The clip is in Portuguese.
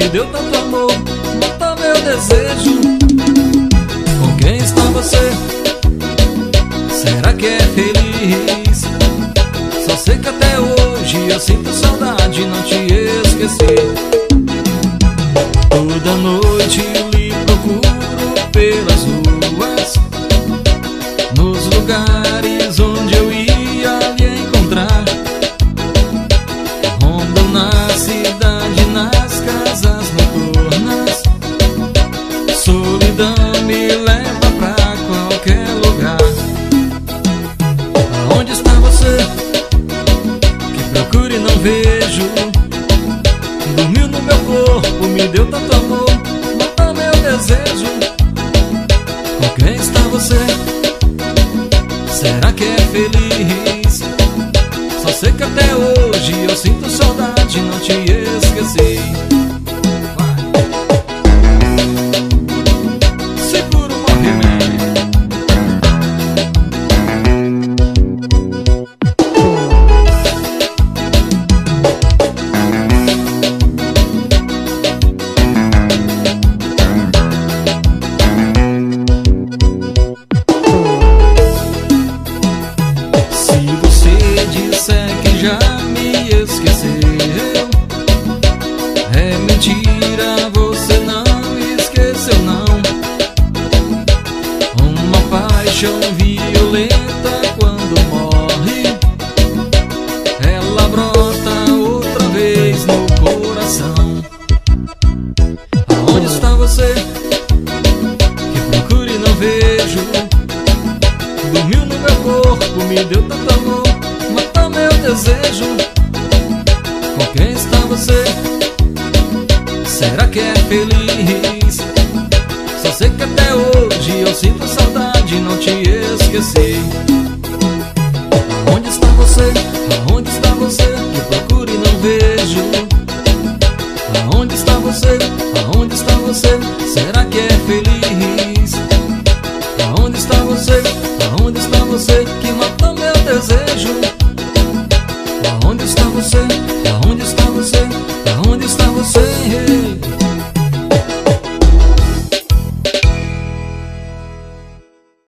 me deu tanto amor, mata meu desejo. Com quem está você? Será que é feliz? Só sei que até hoje eu sinto saudade, não te esqueci. Toda noite lhe procuro pelas ruas, nos lugares onde eu ia lhe encontrar. Rondo na cidade, nas casas noturnas, solidão me leva pra qualquer lugar. Aonde está você? Que procuro e não vejo. Dormiu no meu corpo, me deu tanto amor, mata meu desejo. Com quem está você? Será que é feliz? Só sei que até hoje eu sinto saudade, não te esqueci. Segura o movimento. Já me esqueceu, é mentira, você não esqueceu não. Uma paixão violenta quando morre, ela brota outra vez no coração. Aonde está você? Que procuro e não vejo. Dormiu no meu corpo, me deu tanto amor, meu desejo. Com quem está você? Será que é feliz? Só sei que até hoje eu sinto saudade, não te esqueci. Aonde está você? Aonde está você? Que procuro e não vejo. Aonde está você? Aonde está você? Será que é feliz? Aonde está você? Aonde está você? Que mata meu desejo. Aonde está você? Aonde está você?